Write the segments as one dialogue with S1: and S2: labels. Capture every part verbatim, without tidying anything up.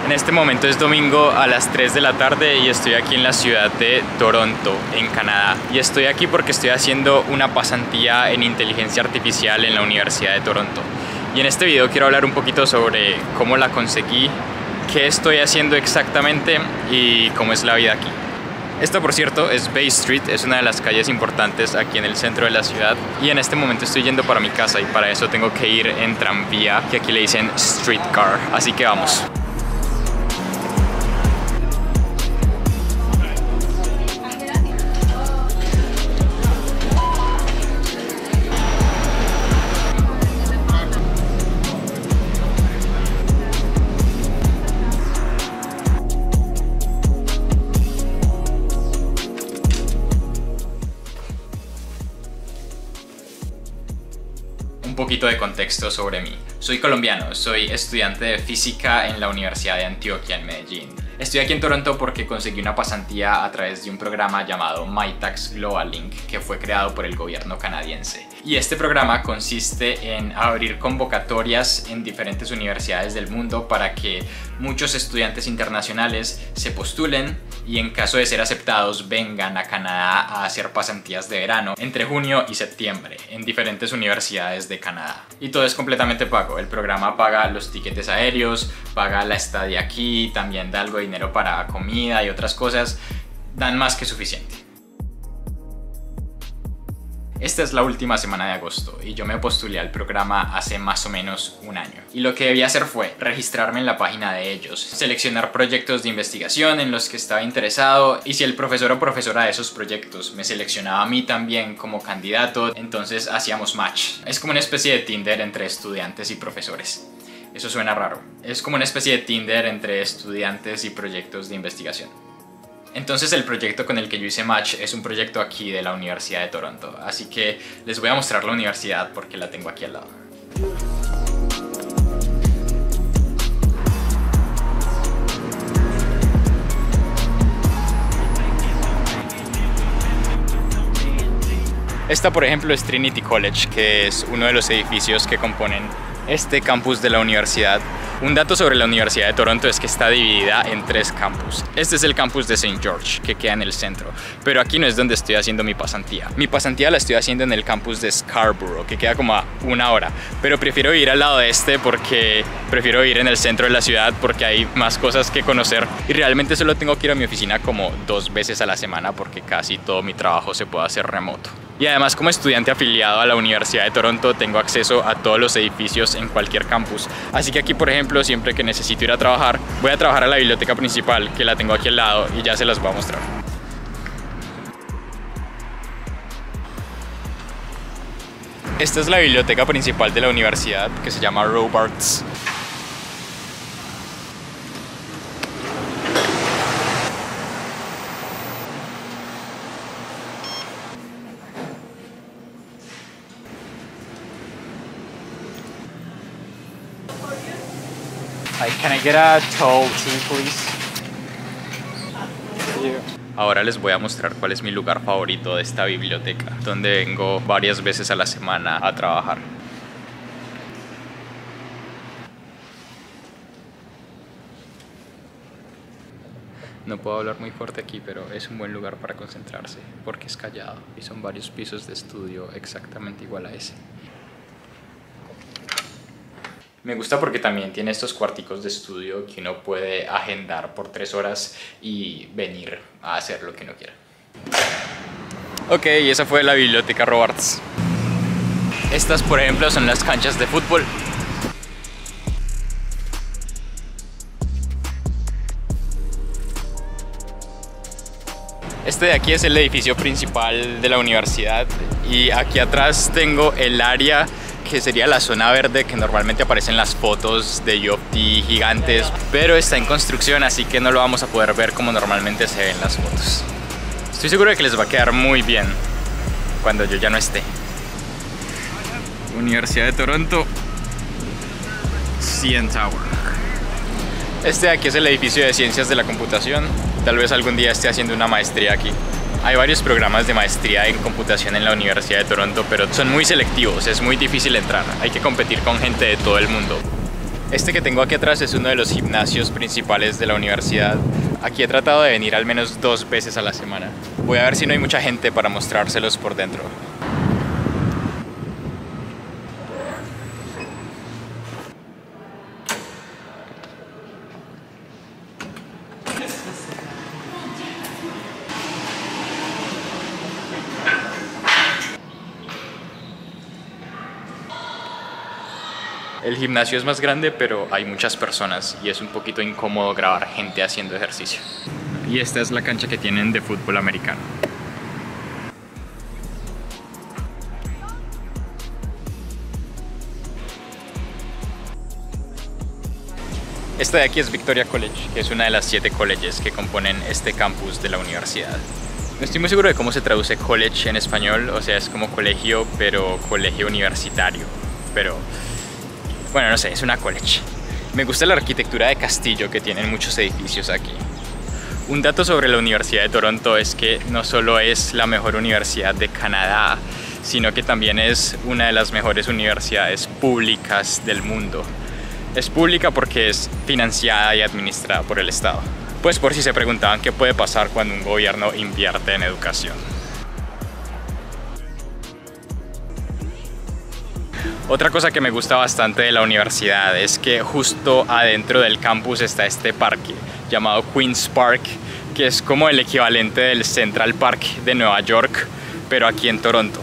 S1: En este momento es domingo a las tres de la tarde y estoy aquí en la ciudad de Toronto, en Canadá. Y estoy aquí porque estoy haciendo una pasantía en inteligencia artificial en la Universidad de Toronto. Y en este video quiero hablar un poquito sobre cómo la conseguí, qué estoy haciendo exactamente y cómo es la vida aquí. Esta, por cierto, es Bay Street, es una de las calles importantes aquí en el centro de la ciudad. Y en este momento estoy yendo para mi casa y para eso tengo que ir en tranvía, que aquí le dicen streetcar. Así que vamos. Un poquito de contexto sobre mí. Soy colombiano, soy estudiante de física en la Universidad de Antioquia en Medellín. Estoy aquí en Toronto porque conseguí una pasantía a través de un programa llamado MyTax Global Link que fue creado por el gobierno canadiense. Y este programa consiste en abrir convocatorias en diferentes universidades del mundo para que muchos estudiantes internacionales se postulen y en caso de ser aceptados vengan a Canadá a hacer pasantías de verano entre junio y septiembre en diferentes universidades de Canadá. Y todo es completamente pago. El programa paga los tiquetes aéreos, paga la estadía aquí, también da algo de dinero para comida y otras cosas. Dan más que suficiente. Esta es la última semana de agosto y yo me postulé al programa hace más o menos un año. Y lo que debía hacer fue registrarme en la página de ellos, seleccionar proyectos de investigación en los que estaba interesado y si el profesor o profesora de esos proyectos me seleccionaba a mí también como candidato, entonces hacíamos match. Es como una especie de Tinder entre estudiantes y profesores. Eso suena raro. Es como una especie de Tinder entre estudiantes y proyectos de investigación. Entonces el proyecto con el que yo hice match es un proyecto aquí de la Universidad de Toronto, así que les voy a mostrar la universidad porque la tengo aquí al lado. Esta, por ejemplo, es Trinity College, que es uno de los edificios que componen este campus de la universidad. Un dato sobre la Universidad de Toronto es que está dividida en tres campus. Este es el campus de Saint George, que queda en el centro, pero aquí no es donde estoy haciendo mi pasantía. Mi pasantía la estoy haciendo en el campus de Scarborough, que queda como a una hora, pero prefiero ir al lado de este porque prefiero ir en el centro de la ciudad porque hay más cosas que conocer y realmente solo tengo que ir a mi oficina como dos veces a la semana porque casi todo mi trabajo se puede hacer remoto. Y además, como estudiante afiliado a la Universidad de Toronto, tengo acceso a todos los edificios en cualquier campus. Así que aquí, por ejemplo, siempre que necesito ir a trabajar, voy a trabajar a la biblioteca principal, que la tengo aquí al lado, y ya se las voy a mostrar. Esta es la biblioteca principal de la universidad, que se llama Robarts. Can I get a tall tea, please? Ahora les voy a mostrar cuál es mi lugar favorito de esta biblioteca, donde vengo varias veces a la semana a trabajar. No puedo hablar muy fuerte aquí, pero es un buen lugar para concentrarse, porque es callado y son varios pisos de estudio exactamente igual a ese. Me gusta porque también tiene estos cuarticos de estudio que uno puede agendar por tres horas y venir a hacer lo que uno quiera. Ok, esa fue la biblioteca Robarts. Estas, por ejemplo, son las canchas de fútbol. Este de aquí es el edificio principal de la universidad y aquí atrás tengo el área que sería la zona verde que normalmente aparece en las fotos de U of T gigantes, pero está en construcción, así que no lo vamos a poder ver como normalmente se ve en las fotos. Estoy seguro de que les va a quedar muy bien cuando yo ya no esté. Universidad de Toronto, C N Tower. Este de aquí es el edificio de Ciencias de la Computación. Tal vez algún día esté haciendo una maestría aquí. Hay varios programas de maestría en computación en la Universidad de Toronto, pero son muy selectivos, es muy difícil entrar. Hay que competir con gente de todo el mundo. Este que tengo aquí atrás es uno de los gimnasios principales de la universidad. Aquí he tratado de venir al menos dos veces a la semana. Voy a ver si no hay mucha gente para mostrárselos por dentro. El gimnasio es más grande, pero hay muchas personas y es un poquito incómodo grabar gente haciendo ejercicio. Y esta es la cancha que tienen de fútbol americano. Esta de aquí es Victoria College, que es una de las siete colleges que componen este campus de la universidad. No estoy muy seguro de cómo se traduce college en español, o sea, es como colegio, pero colegio universitario. Pero bueno, no sé, es una college. Me gusta la arquitectura de castillo que tienen muchos edificios aquí. Un dato sobre la Universidad de Toronto es que no solo es la mejor universidad de Canadá, sino que también es una de las mejores universidades públicas del mundo. Es pública porque es financiada y administrada por el Estado. Pues por si se preguntaban qué puede pasar cuando un gobierno invierte en educación. Otra cosa que me gusta bastante de la universidad es que justo adentro del campus está este parque llamado Queen's Park, que es como el equivalente del Central Park de Nueva York, pero aquí en Toronto.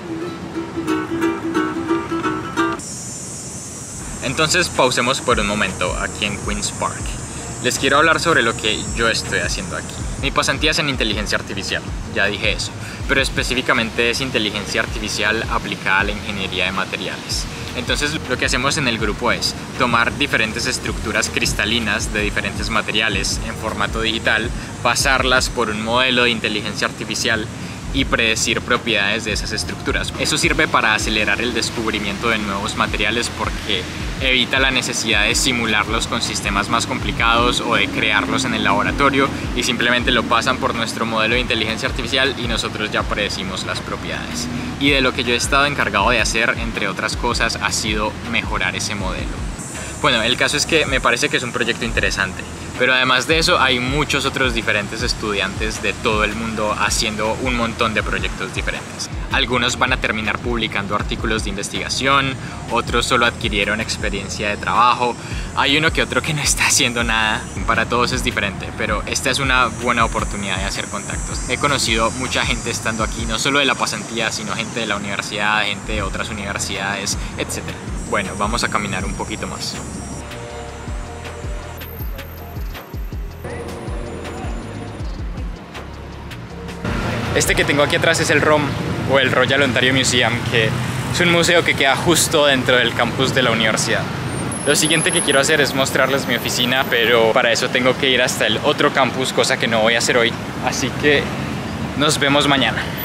S1: Entonces pausemos por un momento aquí en Queen's Park. Les quiero hablar sobre lo que yo estoy haciendo aquí. Mi pasantía es en inteligencia artificial, ya dije eso, pero específicamente es inteligencia artificial aplicada a la ingeniería de materiales. Entonces lo que hacemos en el grupo es tomar diferentes estructuras cristalinas de diferentes materiales en formato digital, pasarlas por un modelo de inteligencia artificial y predecir propiedades de esas estructuras. Eso sirve para acelerar el descubrimiento de nuevos materiales porque evita la necesidad de simularlos con sistemas más complicados o de crearlos en el laboratorio y simplemente lo pasan por nuestro modelo de inteligencia artificial y nosotros ya predecimos las propiedades. Y de lo que yo he estado encargado de hacer, entre otras cosas, ha sido mejorar ese modelo. Bueno, el caso es que me parece que es un proyecto interesante, pero además de eso hay muchos otros diferentes estudiantes de todo el mundo haciendo un montón de proyectos diferentes. Algunos van a terminar publicando artículos de investigación, otros solo adquirieron experiencia de trabajo, hay uno que otro que no está haciendo nada. Para todos es diferente, pero esta es una buena oportunidad de hacer contactos. He conocido mucha gente estando aquí, no solo de la pasantía, sino gente de la universidad, gente de otras universidades, etcétera. Bueno, vamos a caminar un poquito más. Este que tengo aquí atrás es el R O M, o el Royal Ontario Museum, que es un museo que queda justo dentro del campus de la universidad. Lo siguiente que quiero hacer es mostrarles mi oficina, pero para eso tengo que ir hasta el otro campus, cosa que no voy a hacer hoy. Así que nos vemos mañana.